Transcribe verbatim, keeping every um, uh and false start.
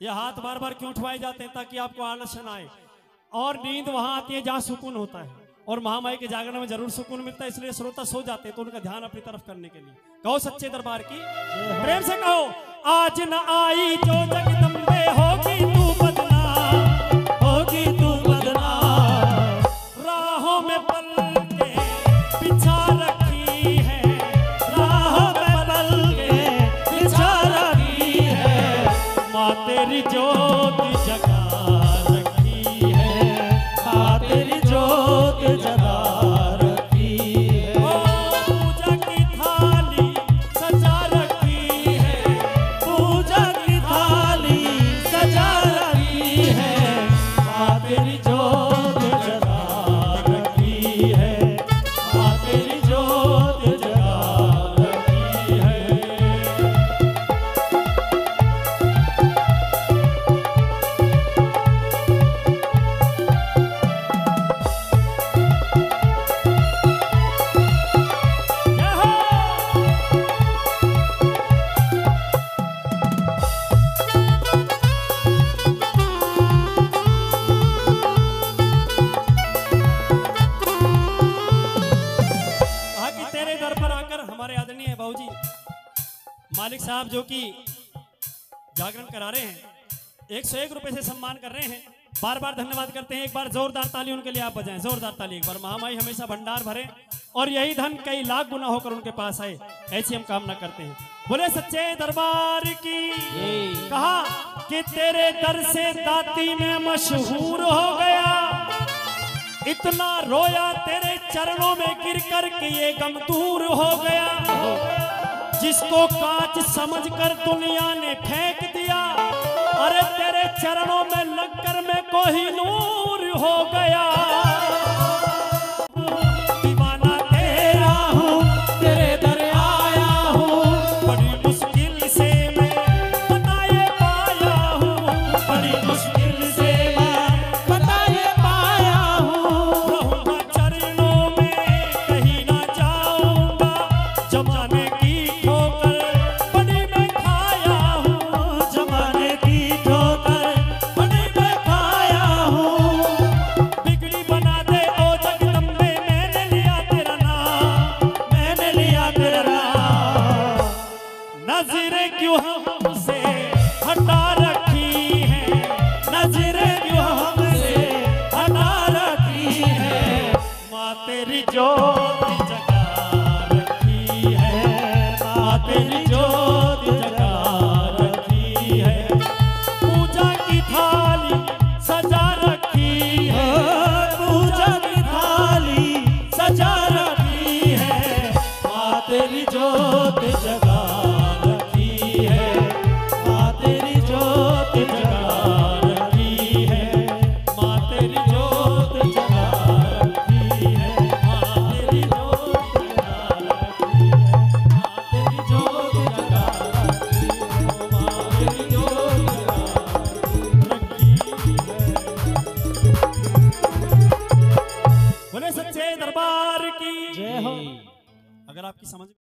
ये हाथ बार बार क्यों उठवाए जाते हैं? ताकि आपको आलस न आए और नींद वहां आती है जहां सुकून होता है, और महामाई के जागरण में जरूर सुकून मिलता है, इसलिए श्रोता सो जाते हैं तो उनका ध्यान अपनी तरफ करने के लिए। कहो सच्चे दरबार की प्रेम से कहो। आज न आई जो जगदम्बे, होगी तू बदनाम, होगी तू बदनाम। राहों में पल के बिछा रखी है, राहों में पल के बिछा रखी है। माँ तेरी ज्योत जगा रखी है, माँ तेरी ज्योत जगा रखी है। पूजा की थाली सजा रखी है, पूजा की थाली सजा रखी है। माँ तेरी ज्योत जगा रखी है, माँ तेरी ज्योत जगा रखी है। हमारे आदरणीय बाबूजी मालिक साहब जो कि जागरण करा रहे हैं, एक सौ एक रुपए से सम्मान कर रहे हैं, बार बार धन्यवाद करते हैं। एक बार जोरदार ताली उनके लिए आप बजाएं, जोरदार ताली एक बार। महामाई हमेशा भंडार भरे और यही धन कई लाख गुना होकर उनके पास आए, ऐसी हम कामना करते हैं। बोले सच्चे दरबार की। कहा कि तेरे दर से दाती में मशहूर हो गया, इतना रोया तेरे चरणों में गिर कर के ये गम दूर हो गया। जिसको कांच समझकर दुनिया ने फेंक दिया, अरे तेरे चरणों में लगकर मैं कोहिनूर हो गया। दीवाना तेरा हूँ, तेरे दर आया हूँ, बड़ी मुश्किल से मैं पता ये पाया हूँ, बड़ी मुश्किल से मैं पता ये पाया हूँ। रहूंगा चरणों में कहीं ना जाऊंगा, जमाने की ठोकर बड़ी मैं खाया हूँ, जमाने की ठोकर बड़ी मैं खाया हूँ। बिगड़ी बना दे ओ जगदम्बे, मैंने लिया तेरा नाम, मैंने लिया तेरा नाम। नजरें क्यों हमसे हटा रखी है, नजरें क्यों हमसे हटा रखी है। माँ तेरी ज्योत जगा रखी है, माँ तेरी ज्योत जगा रखी है। पूजा की थाली सजा रखी है, पूजा की थाली सजा रखी है। माँ तेरी ज्योत जगा रखी है, माँ तेरी ज्योत जगा रखी है, माँ तेरी ज्योत जगा रखी है, माँ तेरी ज्योत जगा रखी है, माँ तेरी ज्योत जगा रखी है, माँ तेरी ज्योत जगा रखी है। बोले सच्चे दरबार की जय हो। अगर आपकी समझ